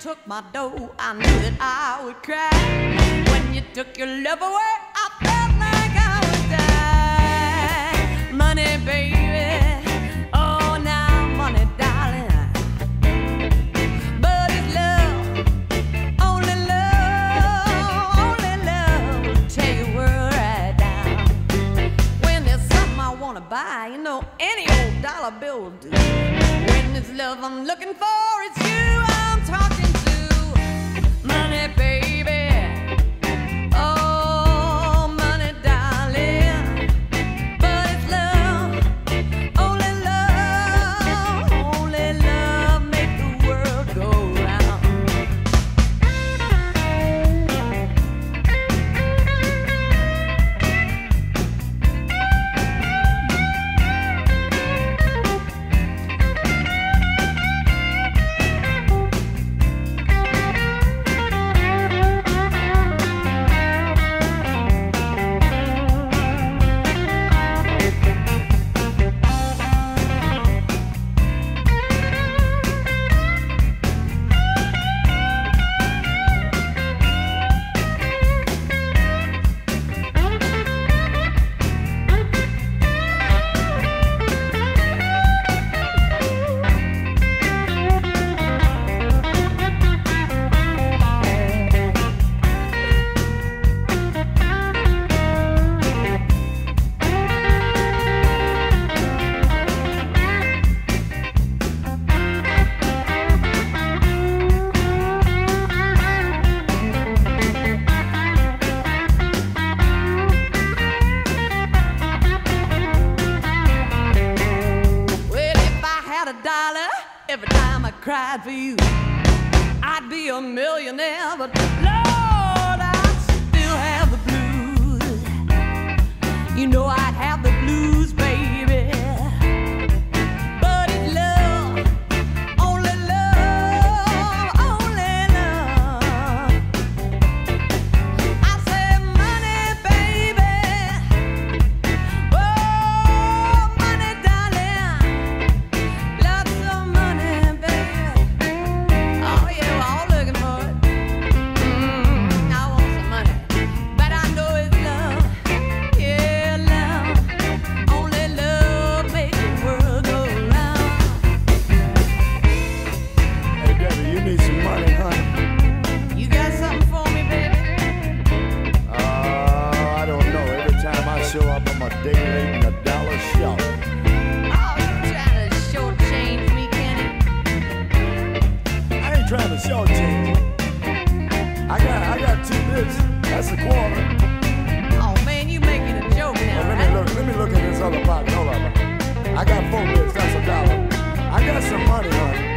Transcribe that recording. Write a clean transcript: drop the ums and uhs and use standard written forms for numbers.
took my dough, I knew that I would cry. When you took your love away, I felt like I would die. Money, baby, oh now money, darling. But it's love, only love will tear your world right down. When there's something I wanna buy, you know, any old dollar bill will do. When it's love I'm looking for, it's you I'm talking to. Money, baby, oh money, darling. But it's love, only love make the world go round. Every time I cried for you, I'd be a millionaire, but Lord, I'd still have the blues. You know I'd have the blues, baby. But it's love, only love, only love. I say money, baby, oh money, darling. Lots of money, baby. Oh yeah, we're all looking for it. I want some money, but I know it's love. Yeah, love. Only love makes the world go round. Hey, Debbie, you need some money, honey. You got something for me, baby? I don't know. Every time I show up, I'm a day late and $1 short. Oh, you trying to shortchange me, Kenny? I ain't trying to shortchange you. I got 2 bits. That's a quarter. Oh man, you making a joke now, Well, right? let me look at this other pocket. Hold on. I got 4 bits. That's $1. I got some money, honey.